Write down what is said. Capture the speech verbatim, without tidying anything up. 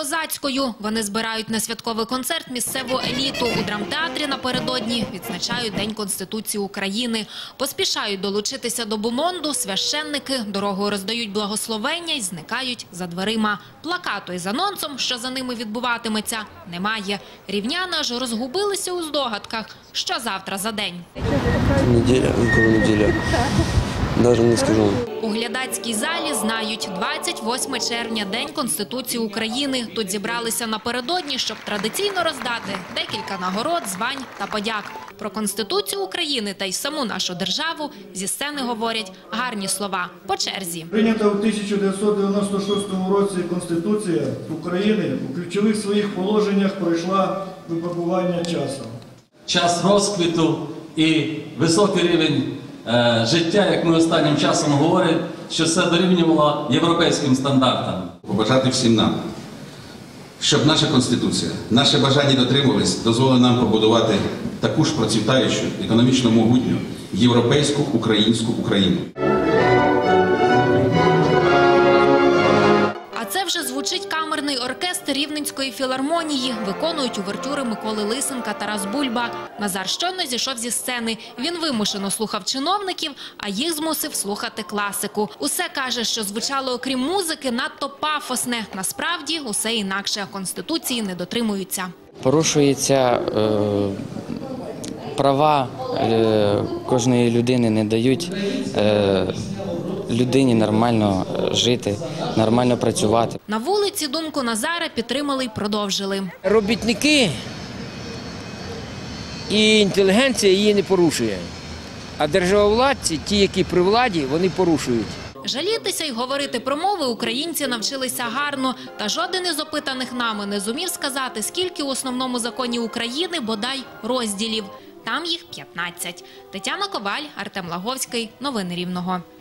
козацькою. Вони збирають на святковий концерт місцеву еліту. У драмтеатрі напередодні відзначають День Конституції України. Поспішають долучитися до бомонду священники, дорогою роздають благословення і зникають за дверима. Плакату із анонсом, що за ними відбуватиметься, немає. Рівняни аж розгубилися у здогадках, що завтра за день. Неділя, коли неділя. Навіть не скажу. У глядацькій залі знають, двадцять восьме червня – День Конституції України. Тут зібралися напередодні, щоб традиційно роздати декілька нагород, звань та подяк. Про Конституцію України та й саму нашу державу зі сцени говорять гарні слова по черзі. Прийнята у тисяча дев'ятсот дев'яносто шостому році Конституція України у ключових своїх положеннях пройшла випробування часу. Час розквіту і високий рівень е, життя, як ми останнім часом говоримо, що це дорівнювало європейським стандартам. Побажати всім нам, щоб наша Конституція, наше бажання дотримувались, дозволили нам побудувати таку ж процвітаючу, економічно могутню, європейську, українську Україну. А це вже звучить камерний оркестр Рівненської філармонії. Виконують увертюри Миколи Лисенка, Тарас Бульба. Назар щойно зійшов зі сцени. Він вимушено слухав чиновників, а їх змусив слухати класику. Усе, каже, що звучало окрім музики, надто пафосне. Насправді, усе інакше. Конституції не дотримуються. Порушуються е, права е, кожної людини, не дають е, людині нормально жити, нормально працювати. На вулиці думку Назара підтримали й продовжили. Робітники і інтелігенція її не порушує, а державовладці, ті, які при владі, вони порушують. Жалітися й говорити про мови українці навчилися гарно, та жоден із опитаних нами не зумів сказати, скільки у основному законі України, бодай, розділів. Там їх п'ятнадцять. Тетяна Коваль, Артем Лаговський. Новини Рівного.